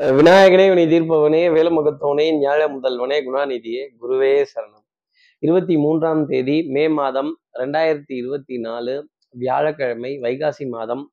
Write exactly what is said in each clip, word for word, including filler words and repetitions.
விநாயகனே வினை தீர்ப்பவனே வேலமுகத்தவனே ஞாழ முதல்வனே குணாநிதியே குருவே சரணம். இருபத்தி மூன்றாம் தேதி மே மாதம் ரெண்டாயிரத்தி இருபத்தி நாலு வியாழக்கிழமை வைகாசி மாதம்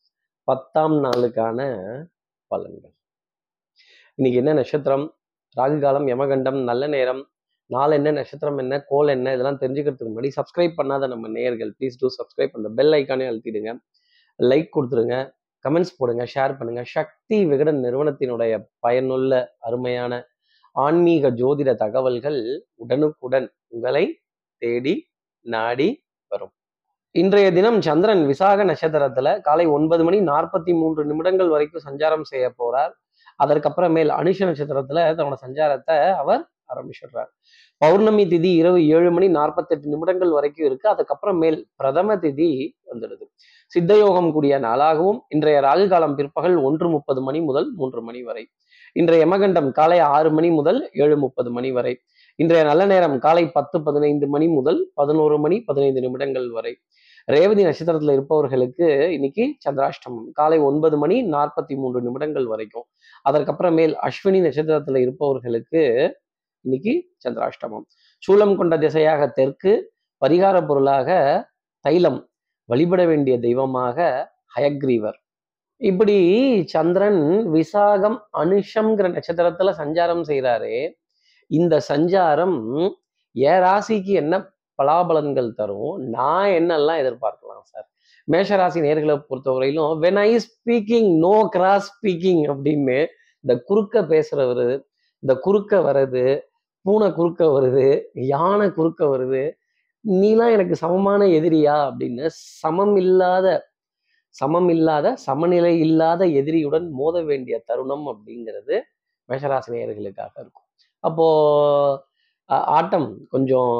பத்தாம் நாளுக்கான பலன்கள். இன்னைக்கு என்ன நட்சத்திரம், ராகு காலம், யமகண்டம், நல்ல நேரம், நாள் என்ன, நட்சத்திரம் என்ன, கோல் என்ன, இதெல்லாம் தெரிஞ்சுக்கிறதுக்கு முன்னாடி சப்ஸ்கிரைப் பண்ணாத நம்ம நேயர்கள் ப்ளீஸ் டூ சப்ஸ்கிரைப் பண்ண பெல் ஐக்கானே அழுத்திடுங்க, லைக் கொடுத்துருங்க, கமெண்ட்ஸ் போடுங்க, ஷேர் பண்ணுங்க. சக்தி விகடன் நிறுவனத்தினுடைய பயனுள்ள அருமையான ஆன்மீக ஜோதிட தகவல்கள் உடனுக்குடன் உங்களை தேடி நாடி வரும். இன்றைய தினம் சந்திரன் விசாக நட்சத்திரத்துல காலை ஒன்பது மணி நாற்பத்தி மூன்று நிமிடங்கள் வரைக்கும் சஞ்சாரம் செய்ய போறார். அதற்கப்புறமேல் அனுஷ நட்சத்திரத்துல தன்னோட சஞ்சாரத்தை அவர் ஆரம்பிச்சிடுறார். பௌர்ணமி திதி இரவு ஏழு மணி நாற்பத்தி எட்டு நிமிடங்கள் வரைக்கும் இருக்கு. அதுக்கப்புறமேல் பிரதம திதி வந்துடுது. சித்தயோகம் கூடிய நாளாகவும் இன்றைய ராகு காலம் பிற்பகல் ஒன்று முப்பது மணி முதல் மூன்று மணி வரை. இன்றைய யமகண்டம் காலை ஆறு மணி முதல் ஏழு முப்பது மணி வரை. இன்றைய நல்ல நேரம் காலை பத்து பதினைந்து மணி முதல் பதினோரு மணி பதினைந்து நிமிடங்கள் வரை. ரேவதி நட்சத்திரத்துல இருப்பவர்களுக்கு இன்னைக்கு சந்திராஷ்டமம் காலை ஒன்பது மணி நாற்பத்தி மூன்று நிமிடங்கள் வரைக்கும். அதற்கப்புறமேல் அஸ்வினி நட்சத்திரத்துல இருப்பவர்களுக்கு இன்னைக்கு சந்திராஷ்டமம். சூலம் கொண்ட திசையாக தெற்கு, பரிகார பொருளாக தைலம், வழிபட வேண்டிய தெய்வமாக ஹயக்ரீவர். இப்படி சந்திரன் விசாகம் அனுஷம்ங்கிற நட்சத்திரத்துல சஞ்சாரம் செய்யறாரு. இந்த சஞ்சாரம் ஏ ராசிக்கு என்ன பலாபலன்கள் தரும், நான் என்னெல்லாம் எதிர்பார்க்கலாம் சார்? மேஷராசி நேர்களை பொறுத்தவரையிலும் when I speaking no cross speaking அப்படின்னு இந்த குறுக்க பேசுறவரு, இந்த குறுக்க வர்றது, பூனை குறுக்க வருது, யானை குறுக்க வருது, நீலாம் எனக்கு சமமான எதிரியா அப்படின்னு சமம் இல்லாத சமம் இல்லாத சமநிலை இல்லாத எதிரியுடன் மோத வேண்டிய தருணம் அப்படிங்கிறது மேஷராசி நேயர்களுக்காக இருக்கும். அப்போ ஆட்டம் கொஞ்சம்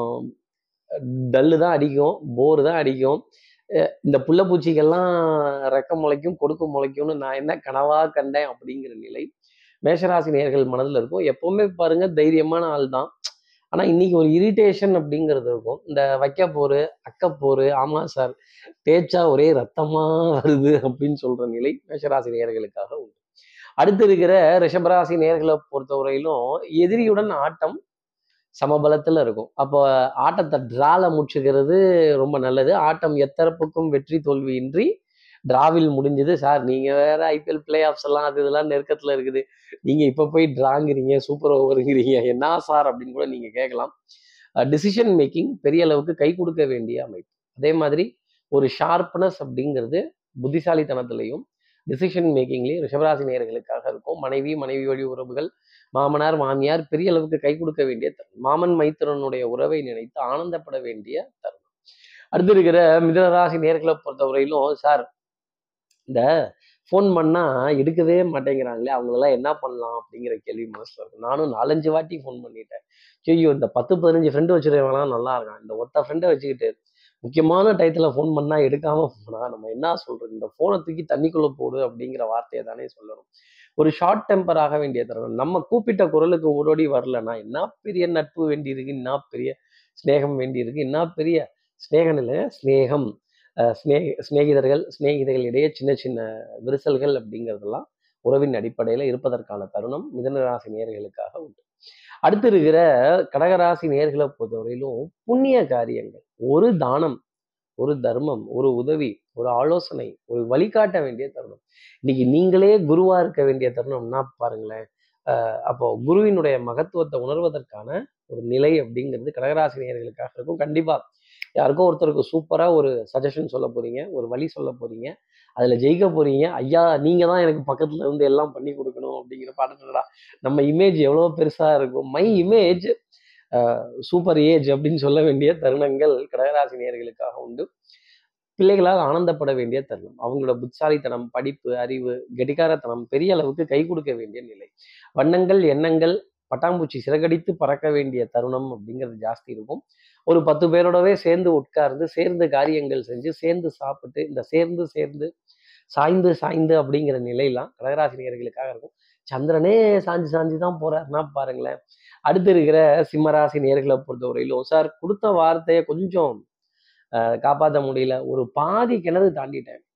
டல்லு தான் அடிக்கும், போரு தான் அடிக்கும். இந்த புள்ள பூச்சிகள்லாம் ரெக்க முளைக்கும் கொடுக்க முளைக்கும்னு நான் என்ன கனவா கண்டேன் அப்படிங்கிற நிலை மேஷராசி நேயர்கள் மனதில் இருக்கும். எப்பவுமே பாருங்க தைரியமான ஆள் தான், ஆனா இன்னைக்கு ஒரு இரிட்டேஷன் அப்படிங்கிறது இருக்கும். இந்த வைக்க போரு அக்க போரு, ஆமா சார் தேய்ச்சா ஒரே ரத்தமா வருது அப்படின்னு சொல்ற நிலை மேஷராசி நேயர்களுக்காக உண்டு. அடுத்து இருக்கிற ரிஷபராசி நேயர்களை பொறுத்தவரையிலும் எதிரியுடன் ஆட்டம் சமபலத்துல இருக்கும். அப்போ ஆட்டத்தை டிரால முடிச்சுக்கிறது ரொம்ப நல்லது. ஆட்டம் எத்தரப்புக்கும் வெற்றி தோல்வியின்றி டிராவில் முடிஞ்சது. சார் நீங்க வேற ஐபிஎல் பிளே ஆஃப்ஸ் எல்லாம் அது இதெல்லாம் நெருக்கத்துல இருக்குது, நீங்க இப்ப போய் டிராங்கிறீங்க, சூப்பர் ஓவருங்கிறீங்க, என்ன சார் அப்படின்னு கூட நீங்க கேட்கலாம். டிசிஷன் மேக்கிங் பெரிய அளவுக்கு கை கொடுக்க வேண்டிய அமைப்பு. அதே மாதிரி ஒரு ஷார்ப்னஸ் அப்படிங்கிறது புத்திசாலித்தனத்திலையும் டிசிஷன் மேக்கிங்லையும் ரிஷபராசி நேயர்களுக்காக இருக்கும். மனைவி மனைவி வழி உறவுகள், மாமனார் மாமியார் பெரிய அளவுக்கு கை கொடுக்க வேண்டிய தருணம். மாமன் மைத்திரனுடைய உறவை நினைத்து ஆனந்தப்பட வேண்டிய தருணம். அடுத்து இருக்கிற மிதுனராசி நேயர்களை பொறுத்தவரையிலும் சார் இந்த ஃபோன் பண்ணா எடுக்கவே மாட்டேங்கிறாங்களே, அவங்களெல்லாம் என்ன பண்ணலாம் அப்படிங்கிற கேள்வி மனசுல இருக்கும். நானும் நாலஞ்சு வாட்டி ஃபோன் பண்ணிட்டேன். ஐயோ இந்த பத்து பதினஞ்சு ஃப்ரெண்டு வச்சுருக்கவங்களாம் நல்லா இருக்கான், இந்த ஒத்த ஃப்ரெண்டை வச்சுக்கிட்டு முக்கியமான டயத்துல ஃபோன் பண்ணா எடுக்காம போனா நம்ம என்ன சொல்றது, இந்த ஃபோனை தூக்கி தண்ணிக்குள்ள போடு அப்படிங்கிற வார்த்தையை தானே சொல்லணும். ஒரு ஷார்ட் டெம்பர் ஆக வேண்டிய தருணம். நம்ம கூப்பிட்ட குரலுக்கு ஓடோடி வரலன்னா என்ன பெரிய நட்பு வேண்டி இருக்கு, என்ன பெரிய ஸ்நேகம் வேண்டி இருக்கு, என்ன பெரிய ஸ்நேகம் இல்லை ஸ்நேகம் ஸ்நே சிநேகிதர்கள் சிநேகிதர்கள் இடையே சின்ன சின்ன விரிசல்கள் அப்படிங்கிறதெல்லாம் உறவின் அடிப்படையில இருப்பதற்கான தருணம் மிதுனராசி நேயர்களுக்காக உண்டு. அடுத்து இருக்கிற கடகராசி நேயர்களை பொறுத்தவரையிலும் புண்ணிய காரியங்கள், ஒரு தானம், ஒரு தர்மம், ஒரு உதவி, ஒரு ஆலோசனை, ஒரு வழிகாட்ட வேண்டிய தருணம். இன்னைக்கு நீங்களே குருவா இருக்க வேண்டிய தருணம்னா பாருங்களேன். அஹ் அப்போ குருவினுடைய மகத்துவத்தை உணர்வதற்கான ஒரு நிலை அப்படிங்கிறது கடகராசி நேயர்களுக்காக இருக்கும். கண்டிப்பா யாருக்கோ ஒருத்தருக்கு சூப்பரா ஒரு சஜஷன் சொல்ல போறீங்க, ஒரு வழி சொல்ல போறீங்க, அதுல ஜெயிக்க போறீங்க. ஐயா நீங்க தான் எனக்கு பக்கத்துல இருந்து எல்லாம் பண்ணி கொடுக்கணும் அப்படிங்கிற பாடட்டா நம்ம இமேஜ் எவ்வளவு பெருசா இருக்கும். மை இமேஜ் சூப்பர் ஏஜ் அப்படின்னு சொல்ல வேண்டிய தருணங்கள் கடகராசி நேயர்களுக்காக உண்டு. பிள்ளைகளால் ஆனந்தப்பட வேண்டிய தருணம். அவங்களோட புத்திசாலித்தனம், படிப்பு, அறிவு, கெடிகாரத்தனம் பெரிய அளவுக்கு கை கொடுக்க வேண்டிய நிலை. வண்ணங்கள் எண்ணங்கள் பட்டாம்பூச்சி சிறகடித்து பறக்க வேண்டிய தருணம் அப்படிங்கிறது ஜாஸ்தி இருக்கும். ஒரு பத்து பேரோடவே சேர்ந்து உட்கார்ந்து சேர்ந்து காரியங்கள் செஞ்சு சேர்ந்து சாப்பிட்டு இந்த சேர்ந்து சேர்ந்து சாய்ந்து சாய்ந்து அப்படிங்கிற நிலையெல்லாம் கடகராசி நேயர்களுக்காக இருக்கும். சந்திரனே சாஞ்சு சாஞ்சு தான் போறாருன்னா பாருங்களேன். அடுத்து இருக்கிற சிம்மராசி நேயர்களை பொறுத்தவரையிலும் சார் கொடுத்த வார்த்தையை கொஞ்சம் அஹ் காப்பாற்ற முடியல, ஒரு பாதி கிணறு தாண்டிட்டேன்,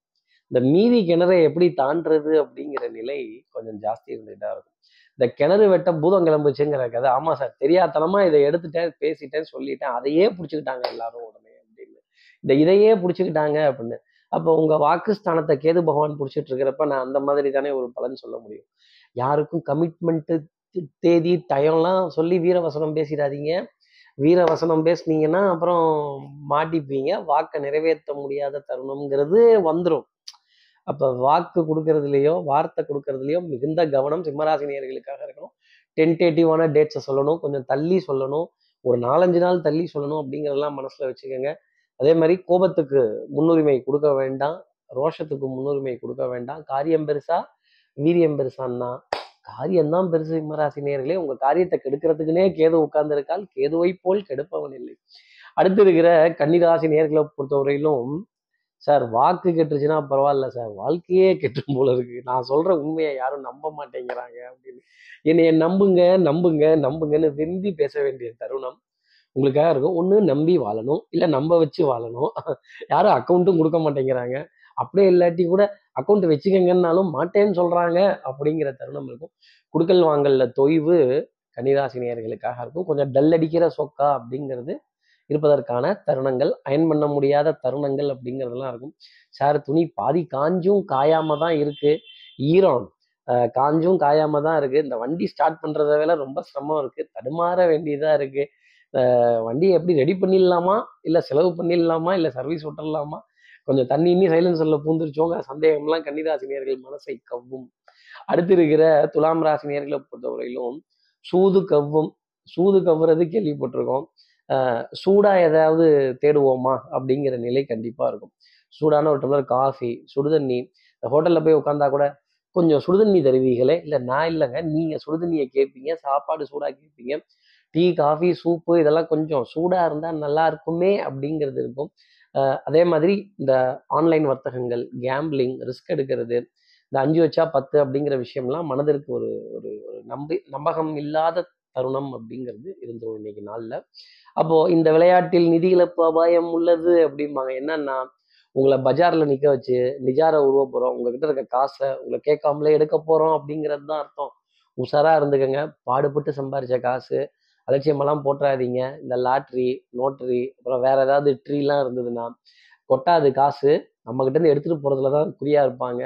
இந்த மீதி கிணறை எப்படி தாண்டுறது அப்படிங்கிற நிலை கொஞ்சம் ஜாஸ்தி இருந்துகிட்டா இருக்கும். இந்த கிணறு வெட்ட பூதம் கிளம்புச்சுங்கிற கதை, ஆமா சார் தெரியாதனமா இதை எடுத்துட்டேன், பேசிட்டேன், சொல்லிட்டேன், அதையே பிடிச்சிக்கிட்டாங்க எல்லாரும் உடனே அப்படின்னு. இந்த இதையே பிடிச்சிக்கிட்டாங்க அப்படின்னு. அப்போ உங்க வாக்குஸ்தானத்தை கேது பகவான் பிடிச்சிட்டு இருக்கிறப்ப நான் அந்த மாதிரி தானே ஒரு பலன் சொல்ல முடியும். யாருக்கும் கமிட்மெண்ட் தேதி டயம்லாம் சொல்லி வீரவசனம் பேசிடாதீங்க. வீரவசனம் பேசுனீங்கன்னா அப்புறம் மாட்டிப்பீங்க. வாக்கை நிறைவேற்ற முடியாத தருணம்ங்கிறது வந்துடும். அப்ப வாக்கு கொடுக்கறதுலயோ வார்த்தை கொடுக்கறதுலயோ மிகுந்த கவனம் சிம்மராசினியர்களுக்காக இருக்கணும். டென்டேட்டிவான டேட்ஸை சொல்லணும், கொஞ்சம் தள்ளி சொல்லணும், ஒரு நாலஞ்சு நாள் தள்ளி சொல்லணும் அப்படிங்கிறதெல்லாம் மனசுல வச்சுக்கோங்க. அதே மாதிரி கோபத்துக்கு முன்னுரிமை கொடுக்க வேண்டாம், ரோஷத்துக்கு முன்னுரிமை கொடுக்க வேண்டாம். காரியம் பெருசா வீரியம் பெருசான்னா காரியம்தான் பெருசு. சிம்மராசினியர்களே, உங்க காரியத்தை கெடுக்கிறதுக்குன்னே கேது உட்கார்ந்து இருக்கால், கேதுவை போல் கெடுப்பவன் இல்லை. அடுத்து இருக்கிற கன்னிராசி நேர்களை பொறுத்தவரையிலும், சார் வாக்கு கெட்டுருச்சுன்னா பரவாயில்ல சார், வாழ்க்கையே கெட்டும் போல இருக்கு, நான் சொல்ற உண்மையை யாரும் நம்ப மாட்டேங்கிறாங்க அப்படின்னு என்னைய நம்புங்க நம்புங்க நம்புங்கன்னு விரும்பி பேச வேண்டிய தருணம் உங்களுக்காக இருக்கும். ஒண்ணு நம்பி வாழணும், இல்ல நம்ப வச்சு வாழணும். யாரும் அக்கௌண்ட்டும் கொடுக்க மாட்டேங்கிறாங்க. அப்படியே இல்லாட்டி கூட அக்கௌண்ட் வச்சுக்கங்கன்னாலும் மாட்டேன்னு சொல்றாங்க அப்படிங்கிற தருணம் இருக்கும். குடுக்கல் வாங்கல்ல தொய்வு கன்னிராசினியர்களுக்காக இருக்கும். கொஞ்சம் டல் அடிக்கிற சொக்கா அப்படிங்கிறது இருப்பதற்கான தருணங்கள், அயன் பண்ண முடியாத தருணங்கள் அப்படிங்கிறதெல்லாம் இருக்கும். சார் துணி பாதி காஞ்சும் காயாம தான் இருக்கு, ஈரம் அஹ் காஞ்சும் காயாம தான் இருக்கு, இந்த வண்டி ஸ்டார்ட் பண்றத வேலை ரொம்ப சிரமம் இருக்கு, தடுமாற வேண்டியதா இருக்கு, வண்டியை எப்படி ரெடி பண்ணிடலாமா இல்லை செலவு பண்ணிடலாமா இல்லை சர்வீஸ் விட்டுடலாமா, கொஞ்சம் தண்ணி இன்னி சைலன்சர்ல பூந்துருச்சோங்க சந்தேகம்லாம் கன்னிராசினியர்கள் மனசை கவ்வும். அடுத்து இருக்கிற துலாம் ராசினியர்களை பொறுத்தவரையிலும் சூது கவ்வும். சூது கவ்வுறது கேள்விப்பட்டிருக்கோம். ஆஹ் சூடா ஏதாவது தேடுவோமா அப்படிங்கிற நிலை கண்டிப்பா இருக்கும். சூடான ஒரு டம்ளர் காஃபி, சுடுதண்ணி, இந்த ஹோட்டல்ல போய் உட்காந்தா கூட கொஞ்சம் சுடுதண்ணி தருவீங்களே, இல்லை நான் இல்லைங்க நீங்க சுடுதண்ணியை கேட்பீங்க, சாப்பாடு சூடா கேட்பீங்க, டீ காஃபி சூப்பு இதெல்லாம் கொஞ்சம் சூடா இருந்தா நல்லா இருக்குமே அப்படிங்கிறது இருக்கும். அதே மாதிரி இந்த ஆன்லைன் வர்த்தகங்கள், கேம்பிளிங், ரிஸ்க் எடுக்கிறது, இந்த அஞ்சு வச்சா பத்து அப்படிங்கிற விஷயம்லாம் மனதிற்கு ஒரு ஒரு ஒரு நம்பி நம்பகம் இல்லாத தருணம் அப்படிங்கிறது இருந்துரும் இன்னைக்கு நாள்ல. அப்போ இந்த விளையாட்டில் நிதி இழப்பு அபாயம் உள்ளது அப்படிம்பாங்க. என்னன்னா, உங்களை பஜார்ல நிக்க வச்சு நிஜார உருவ போறோம், உங்ககிட்ட இருக்க காசை உங்களை கேட்காமலே எடுக்க போறோம் அப்படிங்கிறது தான் அர்த்தம். உஷாரா இருந்துக்கங்க. பாடுபட்டு சம்பாரிச்ச காசு அலட்சியமெல்லாம் போட்டுறாதீங்க. இந்த லாட்ரி, நோட்டரி, அப்புறம் வேற ஏதாவது ட்ரீலாம் இருந்ததுன்னா கொட்டாது காசு, நம்ம கிட்ட இருந்து எடுத்துட்டு போறதுலதான் குறியா இருப்பாங்க.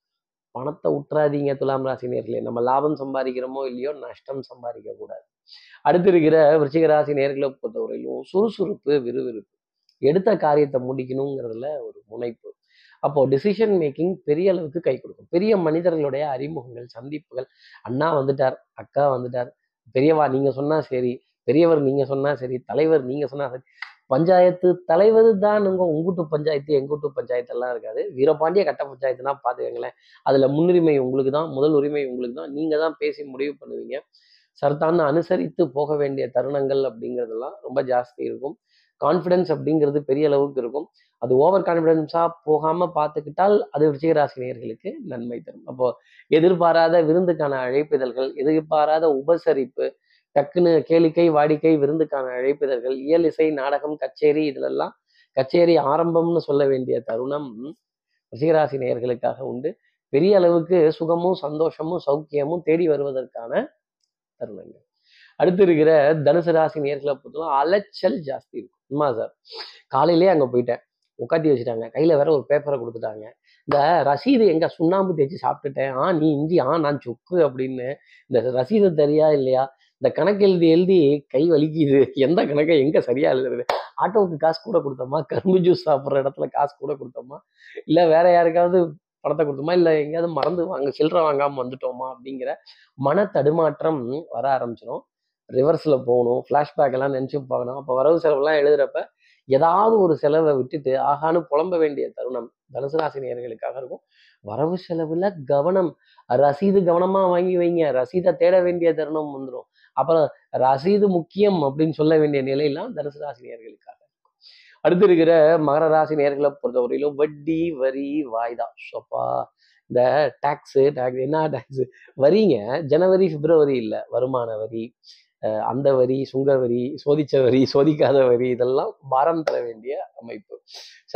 பணத்தை உற்றாதீங்க துலாம் ராசினியர்களே. நம்ம லாபம் சம்பாதிக்கிறோமோ இல்லையோ நஷ்டம் சம்பாதிக்க கூடாது. அடுத்து இருக்கிற விருச்சிக ராசி நேர்களை பொறுத்தவரையிலும் சுறுசுறுப்பு, விறுவிறுப்பு, எடுத்த காரியத்தை முடிக்கணுங்கிறதுல ஒரு முனைப்பு. அப்போ டிசிஷன் மேக்கிங் பெரிய அளவுக்கு கை கொடுக்கும். பெரிய மனிதர்களுடைய அறிமுகங்கள், சந்திப்புகள், அண்ணா வந்துட்டார், அக்கா வந்துட்டார், பெரியவா நீங்க சொன்னா சரி, பெரியவர் நீங்க சொன்னா சரி, தலைவர் நீங்க சொன்னா சரி. பஞ்சாயத்து தலைவர் தான் உங்க உங்கூட்டு பஞ்சாயத்து எங்கூட்டு பஞ்சாயத்து எல்லாம் இருக்காது. வீரபாண்டிய கட்ட பஞ்சாயத்துனா பாத்துக்கங்களேன். அதுல முன்னுரிமை உங்களுக்கு தான், முதல் உரிமை உங்களுக்கு தான், நீங்க தான் பேசி முடிவு பண்ணுவீங்க. சர்தான்னு அனுசரித்து போக வேண்டிய தருணங்கள் அப்படிங்கிறதெல்லாம் ரொம்ப ஜாஸ்தி இருக்கும். கான்ஃபிடன்ஸ் அப்படிங்கிறது பெரிய அளவுக்கு இருக்கும். அது ஓவர் கான்ஃபிடன்ஸா போகாம பார்த்துக்கிட்டால் அது விருச்சிகராசி நேயர்களுக்கு நன்மை தரும். அப்போ எதிர்பாராத விருந்துக்கான அழைப்பிதழ்கள், எதிர்பாராத உபசரிப்பு, டக்குன்னு கேளிக்கை வாடிக்கை விருந்துக்கான அழைப்பிதழ்கள், இயல் இசை நாடகம் கச்சேரி, இதுலெல்லாம் கச்சேரி ஆரம்பம்னு சொல்ல வேண்டிய தருணம் ரிஷிகராசி நேயர்களுக்காக உண்டு. பெரிய அளவுக்கு சுகமும் சந்தோஷமும் சௌக்கியமும் தேடி வருவதற்கான தருணங்கள். அடுத்து இருக்கிற தனுசு ராசி நேர்களை பொறுத்தவரை அலைச்சல் ஜாஸ்தி இருக்கும். உண்மை சார், காலையிலேயே அங்க போயிட்டேன், உட்காத்தி வச்சுட்டாங்க, கையில வேற ஒரு பேப்பரை கொடுத்துட்டாங்க, இந்த ரசீது எங்க சுண்ணாம்பு தேய்ச்சி சாப்பிட்டுட்டேன், ஆ நீ இஞ்சி, ஆ நான் சொக்கு அப்படின்னு இந்த ரசீது தெரியா இல்லையா, இந்த கணக்கு எழுதி எழுதி கை வலிக்குது, எந்த கணக்கை எங்க சரியா எழுதுறது, ஆட்டோவுக்கு காசு கூட கொடுத்தோமா, கரும்பு ஜூஸ் சாப்பிட்ற இடத்துல காசு கூட கொடுத்தோமா, இல்ல வேற யாருக்காவது பணத்தை கொடுத்தோமா, இல்ல எங்கேயாவது மறந்து வாங்க சில்லறை வாங்காம வந்துட்டோமா அப்படிங்கிற மன தடுமாற்றம் வர ஆரம்பிச்சிடும். ரிவர்ஸ்ல போகணும், ஃபிளாஷ்பேக் எல்லாம் நினைச்சு பார்க்கணும். அப்போ வரவு செலவுலாம் எழுதுறப்ப ஏதாவது ஒரு செலவை விட்டுட்டு ஆகான்னு புலம்ப வேண்டிய தருணம் தனுசு ராசி நேயர்களுக்காக இருக்கும். வரவு செலவுல கவனம், ரசீது கவனமா வாங்கி வைங்க, ரசீதை தேட வேண்டிய தருணம் வந்துடும். அப்புறம் ரசீது முக்கியம் அப்படின்னு சொல்ல வேண்டிய நிலையெல்லாம் தனுசு ராசி நேயர்களுக்காக இருக்கும். அடுத்து இருக்கிற மகர ராசி நேயர்களை பொறுத்தவரையிலும் வட்டி, வரி, வாய்தா, சொப்பா, இந்த டாக்ஸு டாக்ஸ் என்ன டாக்ஸு வரிங்க, ஜனவரி பிப்ரவரி இல்லை, வருமான வரி, அந்த வரி, சுங்க வரி, சோதிச்ச வரி, சோதிக்காத வரி, இதெல்லாம் பாரம் தர வேண்டிய அமைப்பு. சார்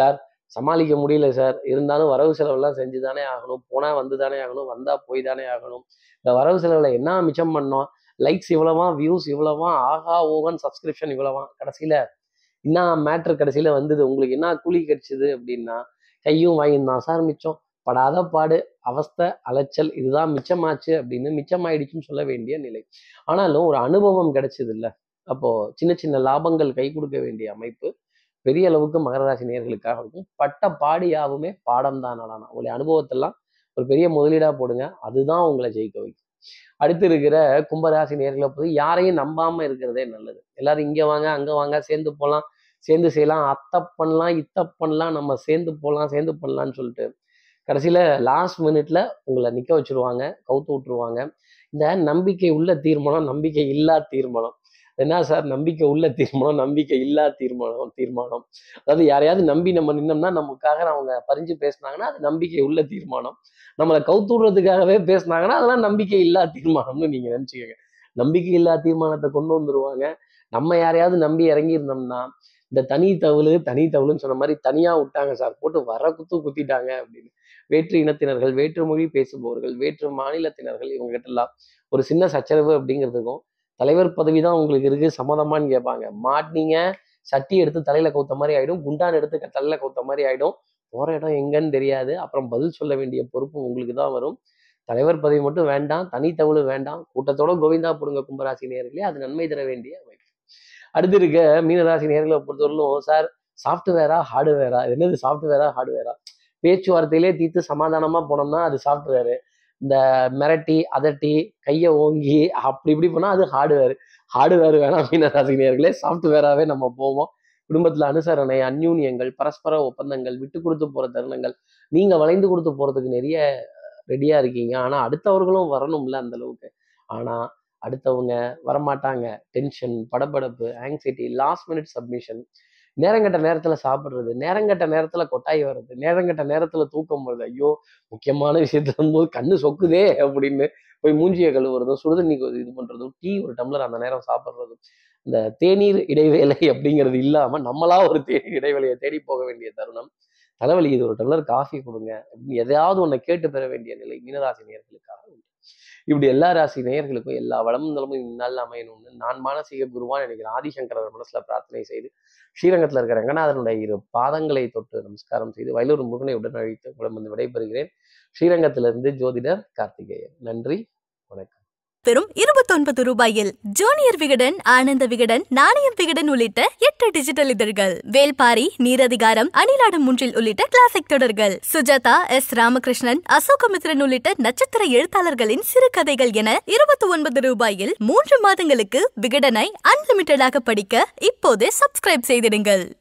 சமாளிக்க முடியல சார், இருந்தாலும் வரவு செலவெல்லாம் செஞ்சு தானே ஆகணும், போனால் வந்து தானே ஆகணும், வந்தால் போய் தானே ஆகணும், இந்த வரவு செலவில் என்ன மிச்சம் பண்ணோம், லைக்ஸ் இவ்வளவா, வியூஸ் இவ்வளவா, ஆஹா ஓவன் சப்ஸ்கிரிப்ஷன் இவ்வளவா, கடைசியில் என்ன மேட்ரு கடைசியில் வந்தது, உங்களுக்கு என்ன கூலி கிடைச்சிது அப்படின்னா கையும் வாங்கியும் தான் சார் மிச்சம், படாத பாடு, அவஸ்தை, அலைச்சல், இதுதான் மிச்சமாச்சு அப்படின்னு மிச்சமாயிடுச்சுன்னு சொல்ல வேண்டிய நிலை. ஆனாலும் ஒரு அனுபவம் கிடைச்சது இல்லை, அப்போது சின்ன சின்ன லாபங்கள் கை கொடுக்க வேண்டிய அமைப்பு பெரிய அளவுக்கு மகர ராசி நேயர்களுக்காக இருக்கும். பட்ட பாடியாவுமே பாடம் தான் நானா, உங்களுடைய அனுபவத்தெல்லாம் ஒரு பெரிய முதலீடாக போடுங்க, அதுதான் உங்களை ஜெயிக்க வைக்கும். அடுத்து இருக்கிற கும்பராசி நேர்களை போது யாரையும் நம்பாம இருக்கிறதே நல்லது. எல்லாரும் இங்க வாங்க அங்க வாங்க, சேர்ந்து போகலாம், சேர்ந்து செய்யலாம், அத்தை பண்ணலாம், இத்த பண்ணலாம், நம்ம சேர்ந்து போகலாம், சேர்ந்து பண்ணலான்னு சொல்லிட்டு கடைசியில லாஸ்ட் மினிட்ல உங்களை நிக்க வச்சிருவாங்க, கவுத்து விட்டுருவாங்க. இந்த நம்பிக்கை உள்ள தீர்மானம், நம்பிக்கை இல்லா தீர்மானம், என்ன சார் நம்பிக்கை உள்ள தீர்மானம், நம்பிக்கை இல்லா தீர்மானம் தீர்மானம் அதாவது யாரையாவது நம்பி நம்ம நின்னோம்னா நமக்காக அவங்க பறிஞ்சு பேசினாங்கன்னா அது நம்பிக்கை உள்ள தீர்மானம், நம்மளை கவுத்துடுறதுக்காகவே பேசினாங்கன்னா அதெல்லாம் நம்பிக்கை இல்லா தீர்மானம்னு நீங்க நினைச்சுக்கோங்க. நம்பிக்கை இல்லா தீர்மானத்தை கொண்டு வந்துருவாங்க. நம்ம யாரையாவது நம்பி இறங்கி இருந்தோம்னா இந்த தனி தவுளு தனி தவுளுன்னு சொன்ன மாதிரி தனியா விட்டாங்க சார், போட்டு வர குத்து குத்திட்டாங்க அப்படின்னு. வேற்று இனத்தினர்கள், வேற்று மொழி பேசுபவர்கள், வேற்று மாநிலத்தினர்கள், இவங்க கிட்ட எல்லாம் ஒரு சின்ன சச்சரவு அப்படிங்கிறதுக்கும் தலைவர் பதவி தான் உங்களுக்கு இருக்கு சம்மதமான்னு கேட்பாங்க. மாட்டினீங்க சட்டி எடுத்து தலையில கவுத்த மாதிரி ஆயிடும், குண்டான் எடுத்து தலையில கவுத்த மாதிரி ஆயிடும், போற இடம் எங்கன்னு தெரியாது, அப்புறம் பதில் சொல்ல வேண்டிய பொறுப்பு உங்களுக்கு தான் வரும். தலைவர் பதவி மட்டும் வேண்டாம், தனித்தவளும் வேண்டாம், கூட்டத்தோட கோவிந்தா போடுங்க கும்பராசி நேயர்களே, அது நன்மை தர வேண்டிய அமைப்பு. அடுத்து இருக்க மீனராசி நேயர்களை பொறுத்தவரையிலும் சார் சாஃப்ட்வேரா ஹார்ட்வேரா, என்னது சாஃப்ட்வேரா ஹார்ட்வேரா, பேச்சுவார்த்தையிலே தீர்த்து சமாதானமா போனோம்னா அது சாஃப்ட்வேரு, இந்த மிரட்டி அதட்டி கையை ஓங்கி அப்படி இப்படி போனால் அது ஹார்ட்வேர். ஹார்ட்வேர் வேணாம் மீனராசி நேயர்களே, சாஃப்ட்வேராகவே நம்ம போவோம். குடும்பத்தில் அனுசரணை, அந்யூன்யங்கள், பரஸ்பர ஒப்பந்தங்கள், விட்டு கொடுத்து போகிற தருணங்கள், நீங்கள் வளைந்து கொடுத்து போகிறதுக்கு நிறைய ரெடியாக இருக்கீங்க, ஆனால் அடுத்தவர்களும் வரணும்ல அந்த அளவுக்கு. ஆனால் அடுத்தவங்க வரமாட்டாங்க, டென்ஷன், படபடப்பு, ஆங்ஸைட்டி, லாஸ்ட் மினிட் சப்மிஷன், நேரங்கட்ட நேரத்தில் சாப்பிட்றது, நேரங்கட்ட நேரத்தில் கொட்டாய் வர்றது, நேரங்கட்ட நேரத்தில் தூக்கம் வருது, ஐயோ முக்கியமான விஷயத்துல இருக்கும்போது கண்ணு சொக்குதே அப்படின்னு போய் மூஞ்சியை கழுவுறதும், சுடுதண்ணி இது பண்ணுறதும், டீ ஒரு டம்ளர் அந்த நேரம் சாப்பிட்றதும், இந்த தேநீர் இடைவேளை அப்படிங்கிறது இல்லாமல் நம்மளா ஒரு தேநீர் இடைவேளையை தேடி போக வேண்டிய தருணம், தலைவலி இது ஒரு டம்ளர் காஃபி கொடுங்க அப்படின்னு எதையாவது ஒன்றை கேட்டு பெற வேண்டிய நிலை மீனராசி நேயர்களுக்காக உண்டு. இப்படி எல்லா ராசி நேயர்களுக்கும் எல்லா வளமும் நலமும் இந்நாளில் அமையணும்னு நான் மானசீக குருவான் நினைக்கிறேன் ஆதிசங்கரர் மனசுல பிரார்த்தனை செய்து ஸ்ரீரங்கத்தில் இருக்கிற ரங்கநாதனுடைய இரு பாதங்களை தொட்டு நமஸ்காரம் செய்து வயலூர் முருகனை உடன் அழைத்து உடன் வந்து விடைபெறுகிறேன். ஸ்ரீரங்கத்திலிருந்து ஜோதிடர் கார்த்திகேயன். நன்றி, வணக்கம். வெறும் இருபத்தொன்பது ரூபாயில் ஜூனியர் விகடன், ஆனந்த விகடன், நாணயம் விகடன் உள்ளிட்ட எட்டு டிஜிட்டல் இதழ்கள், வேல்பாரி, நீரதிகாரம், அணிலாடும் முன்றில் உள்ளிட்ட கிளாசிக் தொடர்கள், சுஜாதா, எஸ் ராமகிருஷ்ணன், அசோகமித்ரன் உள்ளிட்ட நட்சத்திர எழுத்தாளர்களின் சிறுகதைகள் என இருபத்தி ஒன்பது ரூபாயில் மூன்று மாதங்களுக்கு விகடனை அன்லிமிட்டடாக படிக்க இப்போதே சப்ஸ்கிரைப் செய்திடுங்கள்.